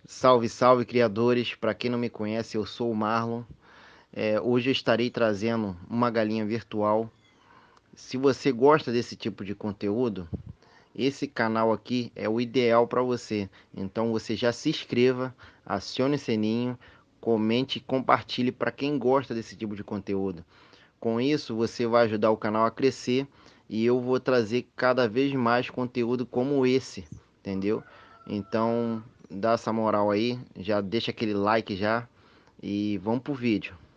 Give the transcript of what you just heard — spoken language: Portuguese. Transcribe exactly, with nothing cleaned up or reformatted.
Salve, salve, criadores! Para quem não me conhece, eu sou o Marlon. É, hoje eu estarei trazendo uma galinha virtual. Se você gosta desse tipo de conteúdo, esse canal aqui é o ideal para você. Então você já se inscreva, acione o sininho, comente e compartilhe para quem gosta desse tipo de conteúdo. Com isso, você vai ajudar o canal a crescer e eu vou trazer cada vez mais conteúdo como esse, entendeu? Então, dá essa moral aí, já deixa aquele like já e vamos pro vídeo.